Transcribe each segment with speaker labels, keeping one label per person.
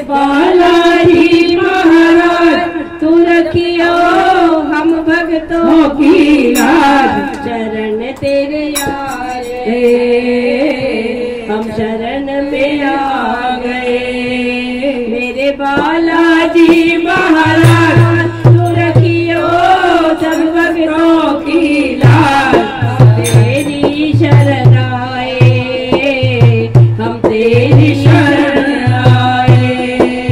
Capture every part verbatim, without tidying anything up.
Speaker 1: बालाजी महाराज तू रखियो हम भक्तों की लाज। चरण तेरे यार हम शरण में आ गए। मेरे बालाजी महाराज तू रखियो सब भक्तों की लाज। तेरी शरण आए हम तेरी शरण आए।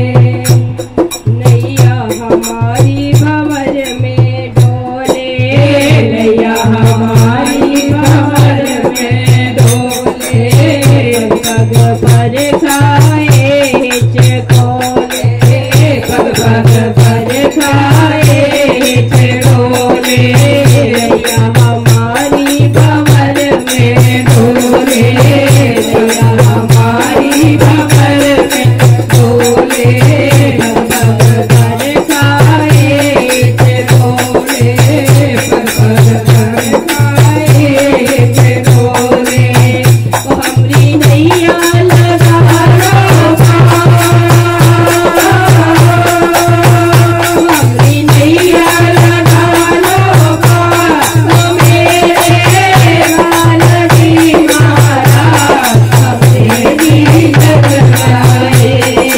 Speaker 1: नैया हमारी भंवर में डोले, नैया हमारी भंवर में डोले। पग पर खाए चकोले, पग पग पर खाए चकोले। नैया हमारी भंवर में डोले, नैया हमारी भंवर में डोले। पग पग पर खाए चकोले, पग पग पर खाए चकोले। ओ हमरी नैया लगा लो पार, हमरी नैया लगा लो पार। ओ मेरे बालाजी महाराज हम तेरी शरण आए,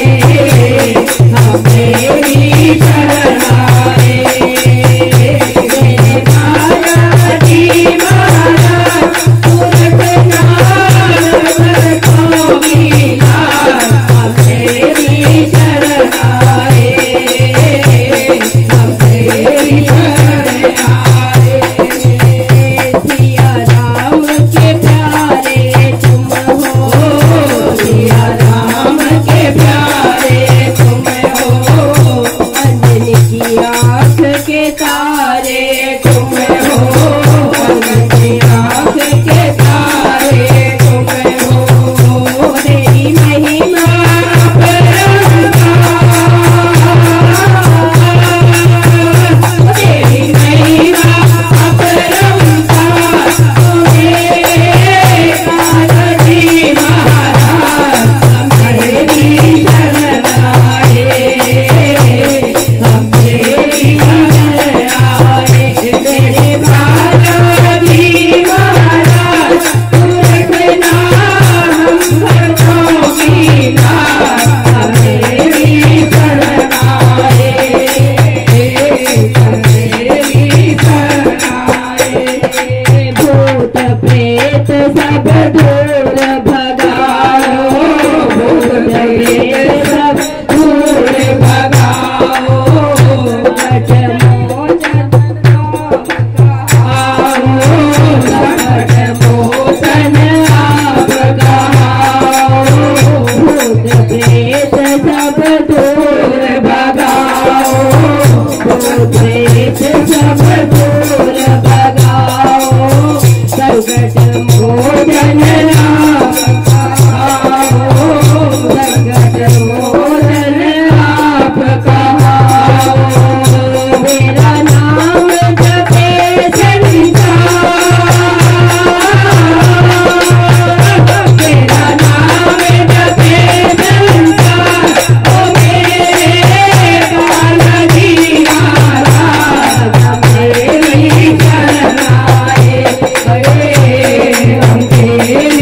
Speaker 1: हम तेरी शरण आए। मेरे बालाजी महाराज तू रखना भक्तों की लाज। हम तेरी शरण आए, हम तेरी शरण आए। सिया राम के प्यारे तुम हो, सिया राम के प्यारे तुम हो। अंजनी की आँख के तारे तुम हो, अंजनी आँख के तारे तुम हो। तेरी महिमा अपरंपार, तेरी महिमा अपरंपार। ओ मेरे बालाजी महाराज हम तेरी शरण आए, हम तेरी शरण आए। मेरे बालाजी महाराज तू रखना हम भक्तों की लाज। हम तेरी शरण आए, हम तेरी शरण आए। भूत प्रेत सब दूर भगाओ, भूत प्रेत सब दूर भगाओ। कट मोचन नाम कहाओ, कट मोचन आप कहाओ। भूत प्रेत सब दूर भगाओ, भूत प्रेत सब दूर भगाओ। संकट मोचन नाम कहाओ, संकट मोचन आप कहाओ। मेरा नाम जपे संसार, मेरा नाम जपे संसार। ओ मेरे बालाजी महाराज हम तेरी शरण आए, हम तेरी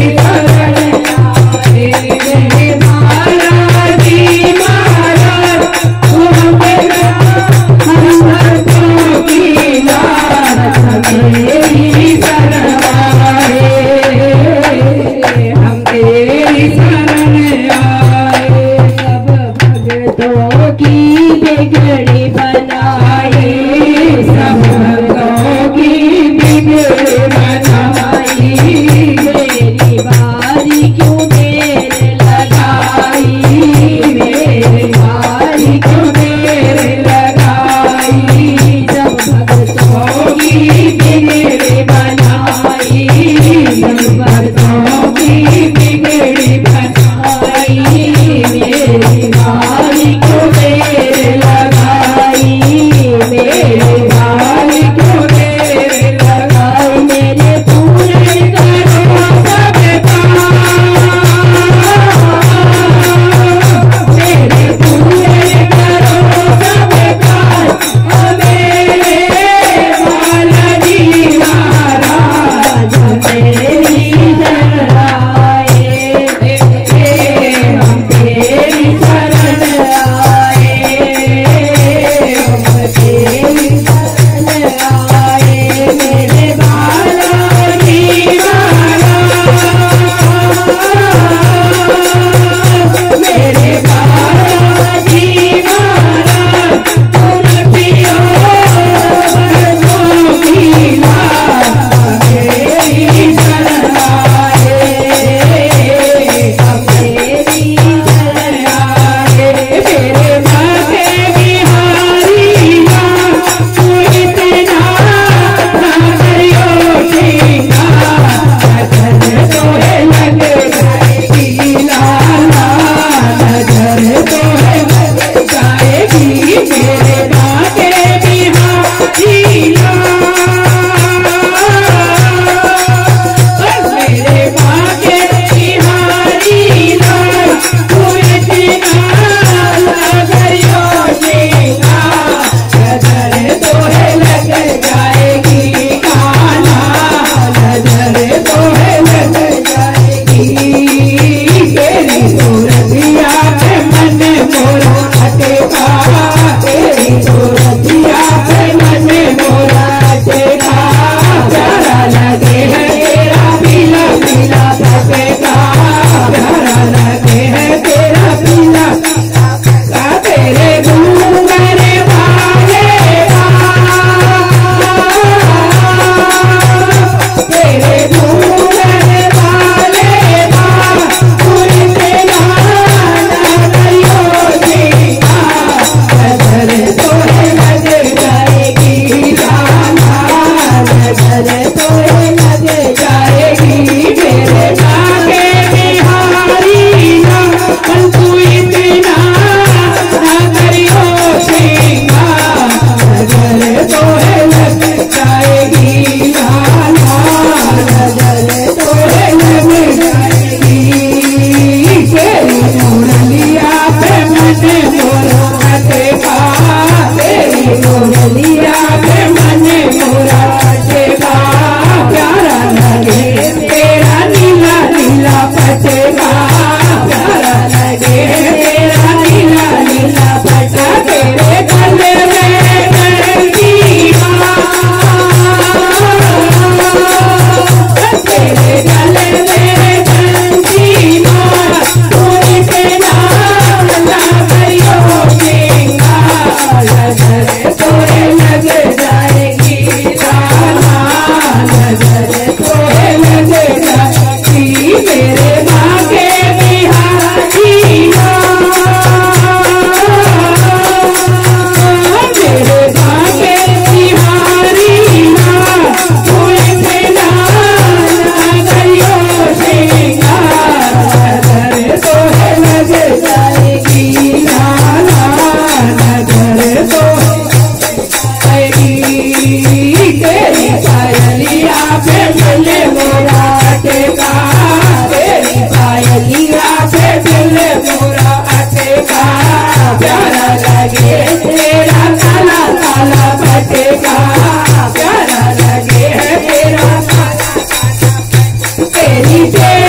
Speaker 1: जय